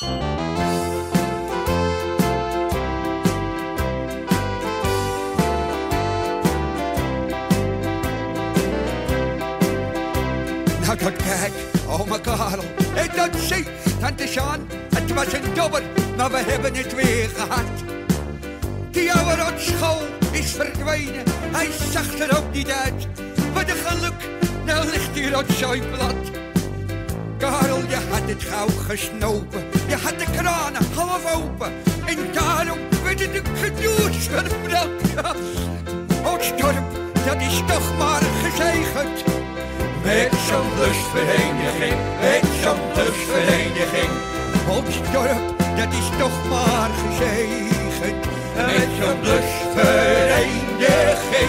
Nou, dat kijk, oma Karel. En dat zie, tante Sjaan. Het was een dobber, maar we hebben het weer gehad. Die oude rotschool is verdwenen. Hij zag er ook niet uit. Wat een geluk, nou ligt die rotzooi plat. Karel, je had het gauw gesnopen. Je had de kranen half open. En daarom werd het een gedoes verbrand. Oostdorp, dat is toch maar gezegend. Met zo'n lustvereniging, met zo'n lustvereniging. Oostdorp, dat is toch maar gezegend. Met zo'n lustvereniging.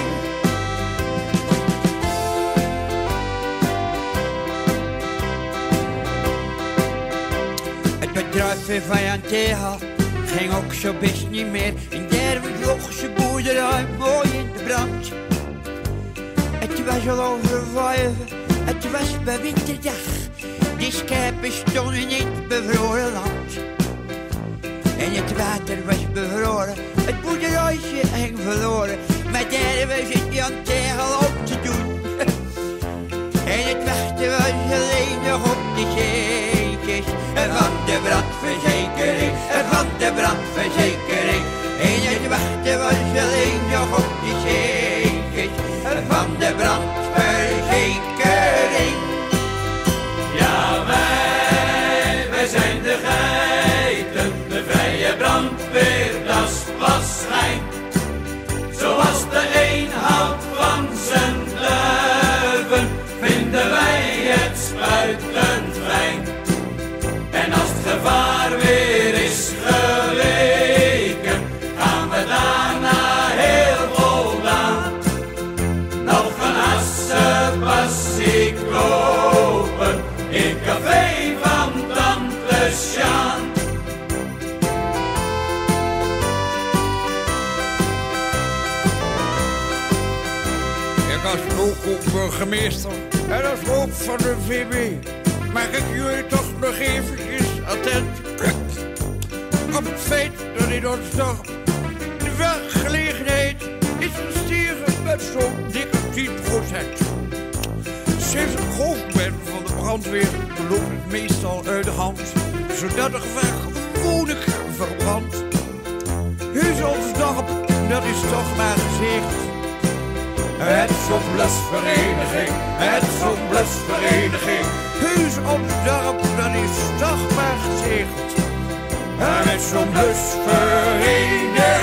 Het bedrijf van Jan Thea ging ook zo best niet meer. En daar vloog zijn boerderij mooi in de brand. Het was al over 5, het was bij winterdag. Die schepen stonden in het bevroren land. En het water was bevroren, het boerderijtje ging verloren. Maar daar was het Jan Tegel op te doen. En het wachten was alleen nog op de zeetjes van de brandverzekering, van de brandverzekering. En het wachten was alleen nog op de zeetjes van de brandverzekering. Ja, wij zijn de geiten, de vrije brandweer, dat is pas schijn. Zoals de een houdt van zijn duiven, vinden wij het spuitend fijn. En als het gevaar weer is geweken, gaan we daarna heel voldaan nog een assenpassie kopen in café van tante Sjaan. Ik als loco-burgemeester en als hoofd van de VB mag ik jullie toch nog eventjes attent op het feit dat in ons dorp de werkgelegenheid is gestegen met zo'n dikke 10%. Sinds ik hoofd ben van de brandweer loopt het meestal uit de hand, zodat er vaak gewoonlijk verbrandt. Heus ons dorp, dat is toch maar gezegd. Het is zo'n blusvereniging, het is zo'n blusvereniging. Heus ons dorp, dat is toch maar gezegd. Het is zo'n blusvereniging.